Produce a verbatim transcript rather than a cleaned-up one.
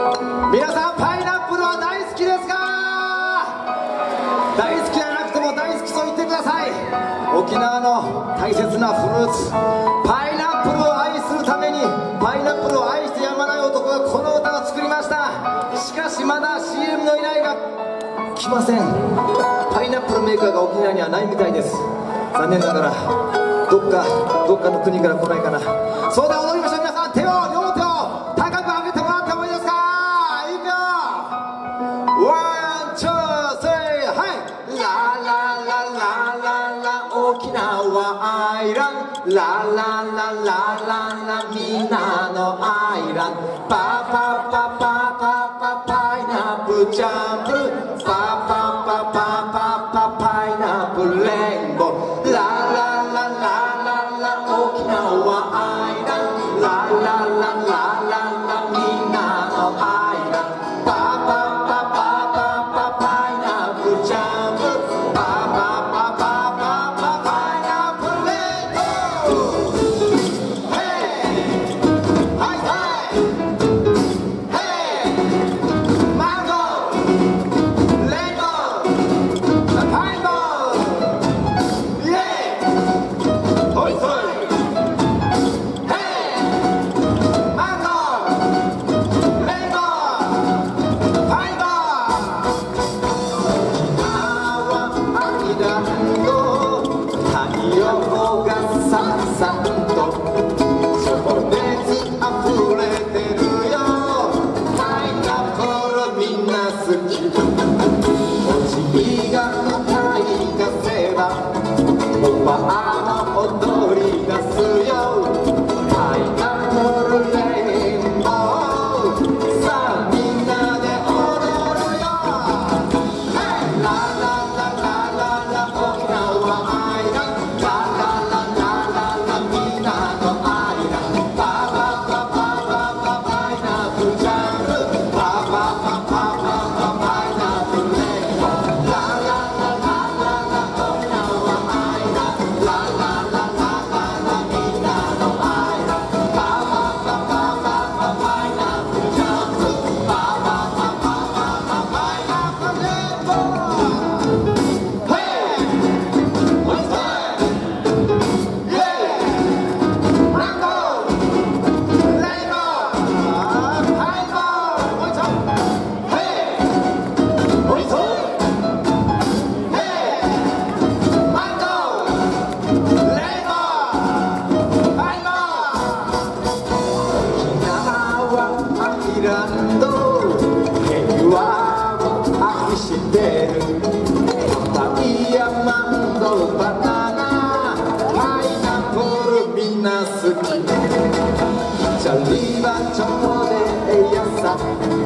皆さんパイナップルは大好きですか？大好きじゃなくても大好きと言ってください。沖縄の大切なフルーツパイナップルを愛するためにパイナップルを愛してやまない男がこの歌を作りました。しかしまだ シーエム の依頼が来ません。パイナップルメーカーが沖縄にはないみたいです。残念ながらどっかどっかの国から来ないかな。そうだ、踊りましょう。皆さん手を両手を高く上げてもらってもいいですか？いくよ。ワンツースリーはい。ララララララ沖縄アイランララララララみんなのアイランパパパパパパパイナップルジャンプルパパパパパパパイナップルレインボーララララララ沖縄アイランララララララみんなのアイランパパパパパパパイナップルジャンプルパパパパパパパイナップルレインボーヘイはいはいヘイマンゴーレインボーパインボーイエイほいほいチャリはチョコでやさ